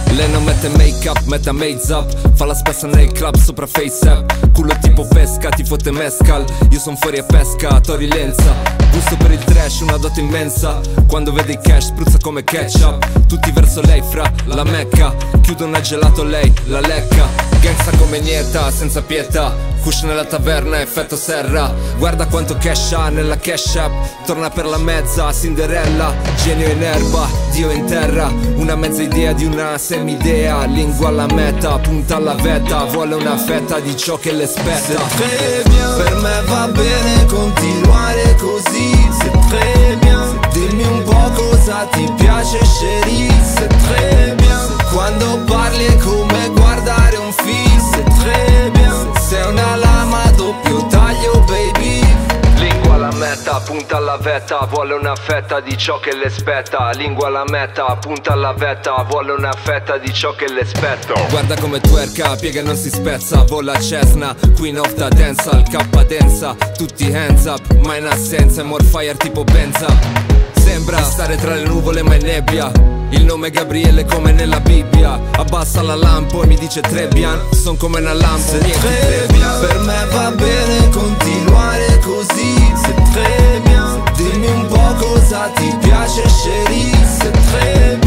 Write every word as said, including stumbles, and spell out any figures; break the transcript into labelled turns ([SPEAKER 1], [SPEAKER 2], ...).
[SPEAKER 1] Lei non mette make up, mette made up. Fa la spessa nel club sopra face up. Culo tipo pesca, ti fotte mescal. Io son fuori a pesca, Tori Lenza. Gusto per il trash, una dote immensa. Quando vede il cash spruzza come ketchup. Tutti verso lei fra la mecca. Chiudono a gelato lei, la lecca. Gangsta come nieta, senza pietà. Kush nella taverna, effetto serra. Guarda quanto cash ha nella cash app. Torna per la mezza, Cinderella. Genio in erba, Dio in terra. Una mezza idea di una semidea. Lingua alla meta, punta alla vetta. Vuole una fetta di ciò che le spetta.
[SPEAKER 2] C'est très bien, per me va bene continuare così. C'est très bien, dimmi un po' cosa ti piace chérie. C'est très bien, quando parli è come guardare un film. C'est très bien, sei una lama a doppio taglio baby.
[SPEAKER 1] Lingua alla meta, punta alla vetta. Vuole una fetta di ciò che le spetta. Lingua alla meta, punta alla vetta. Vuole una fetta di ciò che le spetta. Guarda come twerka, piega e non si spezza. Vola Cessna, Queen of the Dance. Al K densa, tutti hands up. Ma in assenza, è more fire tipo Benza. Sembra stare tra le nuvole ma è nebbia. Il nome è Gabriele come nella Bibbia. Abbassa la lampo e mi dice Trebbian. Son come una lampo,
[SPEAKER 2] niente bien, per me va bene continuare così. C'est très bien, dimmi un po' cosa ti piace chérie. C'est très bien.